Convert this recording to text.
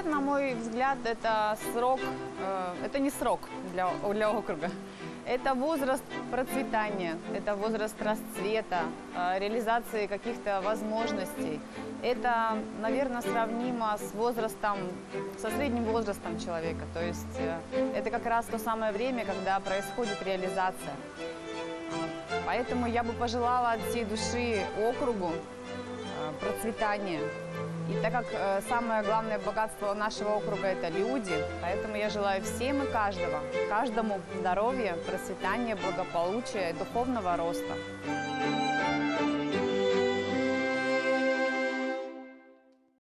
лет, на мой взгляд, это срок, это не срок для округа. Это возраст процветания, это возраст расцвета, реализации каких-то возможностей. Это, наверное, сравнимо с возрастом, со средним возрастом человека. То есть это как раз то самое время, когда происходит реализация. Поэтому я бы пожелала от всей души округу процветания. И так как самое главное богатство нашего округа – это люди, поэтому я желаю всем и каждому здоровья, процветания, благополучия и духовного роста.